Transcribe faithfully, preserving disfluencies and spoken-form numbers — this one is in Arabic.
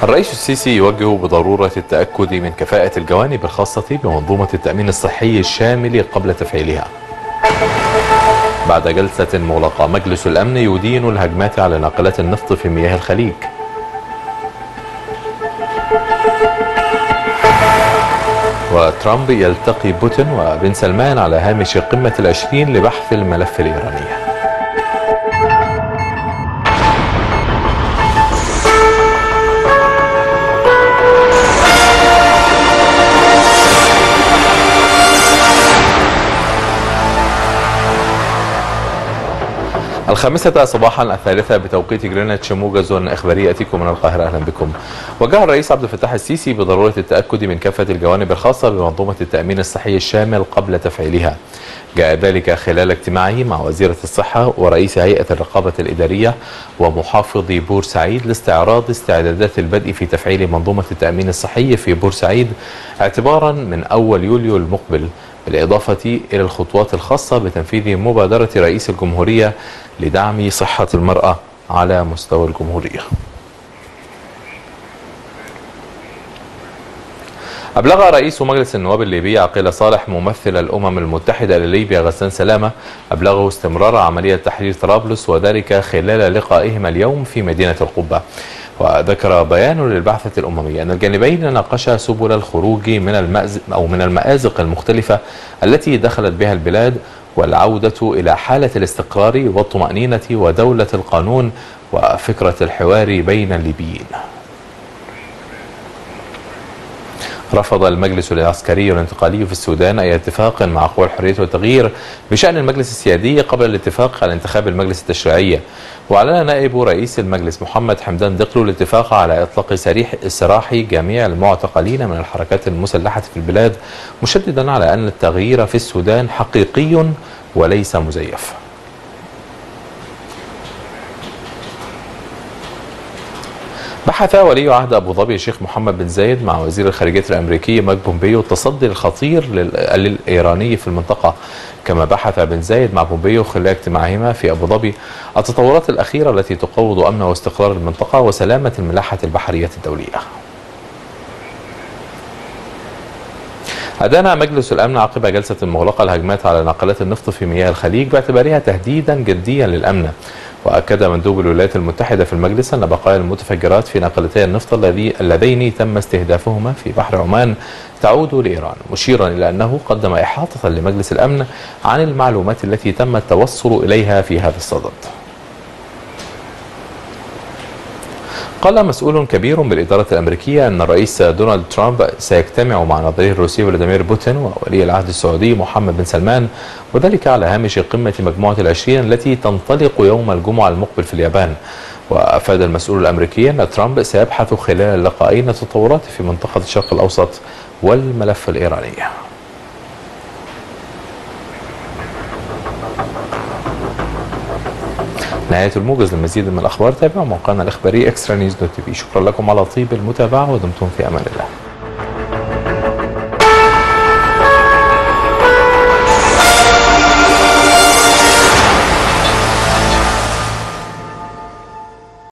الرئيس السيسي يوجه بضرورة التأكد من كفاءة الجوانب الخاصة بمنظومة التأمين الصحي الشامل قبل تفعيلها. بعد جلسة مغلقة، مجلس الأمن يدين الهجمات على ناقلات النفط في مياه الخليج. وترامب يلتقي بوتين وبن سلمان على هامش قمة العشرين لبحث الملف الإيراني. الخامسة صباحا الثالثة بتوقيت جرينتش، موجز إخباري يأتيكم من القاهرة. أهلا بكم. وجه الرئيس عبد الفتاح السيسي بضرورة التأكد من كافة الجوانب الخاصة بمنظومة التأمين الصحي الشامل قبل تفعيلها. جاء ذلك خلال اجتماعه مع وزيرة الصحة ورئيس هيئة الرقابة الإدارية ومحافظ بورسعيد لاستعراض استعدادات البدء في تفعيل منظومة التأمين الصحي في بورسعيد اعتبارا من أول يوليو المقبل، بالإضافة إلى الخطوات الخاصة بتنفيذ مبادرة رئيس الجمهورية لدعم صحة المرأة على مستوى الجمهورية. أبلغ رئيس مجلس النواب الليبي عقيل صالح ممثل الأمم المتحدة لليبيا غسان سلامة أبلغه استمرار عملية تحرير طرابلس، وذلك خلال لقائهما اليوم في مدينة القبة. وذكر بيان للبعثة الأممية أن الجانبين ناقشا سبل الخروج من المأزق أو من المآزق المختلفة التي دخلت بها البلاد، والعودة إلى حالة الاستقرار والطمأنينة ودولة القانون وفكرة الحوار بين الليبيين. رفض المجلس العسكري الانتقالي في السودان أي اتفاق مع قوى الحرية والتغيير بشأن المجلس السيادي قبل الاتفاق على انتخاب المجلس التشريعي. وأعلن نائب رئيس المجلس محمد حمدان دقلو الاتفاق على إطلاق سريح سراح جميع المعتقلين من الحركات المسلحة في البلاد، مشددا على أن التغيير في السودان حقيقي وليس مزيف. بحث ولي عهد أبو ظبي الشيخ محمد بن زايد مع وزير الخارجية الأمريكي مايك بومبيو التصدي الخطير للإيراني في المنطقة. كما بحث بن زايد مع بومبيو خلال اجتماعهما في أبو ظبي التطورات الأخيرة التي تقوض أمن واستقرار المنطقة وسلامة الملاحة البحرية الدولية. أدان مجلس الأمن عقب جلسة مغلقة الهجمات على ناقلات النفط في مياه الخليج باعتبارها تهديدا جديا للأمن. وأكد مندوب الولايات المتحدة في المجلس أن بقايا المتفجرات في ناقلتي النفط اللذين تم استهدافهما في بحر عمان تعود لإيران، مشيرا إلى أنه قدم إحاطة لمجلس الأمن عن المعلومات التي تم التوصل إليها في هذا الصدد. قال مسؤول كبير بالإدارة الأمريكية أن الرئيس دونالد ترامب سيجتمع مع نظيره الروسي فلاديمير بوتين وولي العهد السعودي محمد بن سلمان، وذلك على هامش قمة مجموعة العشرين التي تنطلق يوم الجمعة المقبل في اليابان. وأفاد المسؤول الأمريكي أن ترامب سيبحث خلال اللقاءين التطورات في منطقة الشرق الأوسط والملف الإيراني. نهاية الموجز. للمزيد من الأخبار تابعوا موقعنا الإخباري إكسترا نيوز دوت تي في. شكرا لكم على طيب المتابعة ودمتم في أمان الله.